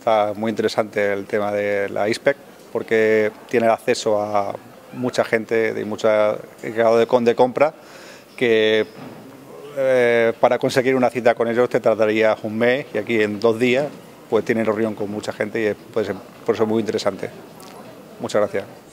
Está muy interesante el tema de la ISPEC porque tiene acceso a mucha gente de mucho grado de compra que para conseguir una cita con ellos te tardaría un mes y aquí en 2 días pues tienen reunión con mucha gente y puede ser por eso muy interesante. Muchas gracias.